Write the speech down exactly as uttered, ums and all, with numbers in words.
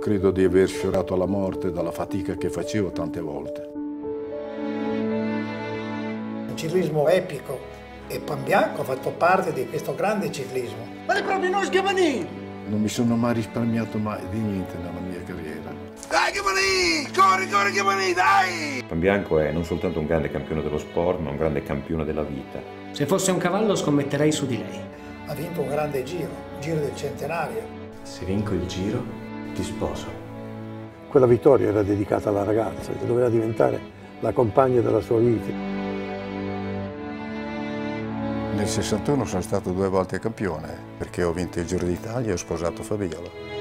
Credo di aver sfiorato la morte dalla fatica che facevo tante volte. Un ciclismo epico e Panbianco ha fatto parte di questo grande ciclismo. Ma è proprio uno schiavanì! Non mi sono mai risparmiato mai di niente nella mia carriera. Dai Chiavanì! Corri, corri Chiavanì, dai! Panbianco è non soltanto un grande campione dello sport, ma un grande campione della vita. Se fosse un cavallo scommetterei su di lei. Ha vinto un grande giro, il giro del centenario. Se vinco il giro, ti sposo. Quella vittoria era dedicata alla ragazza, che doveva diventare la compagna della sua vita. Nel sessantuno sono stato due volte campione, perché ho vinto il Giro d'Italia e ho sposato Fabiola.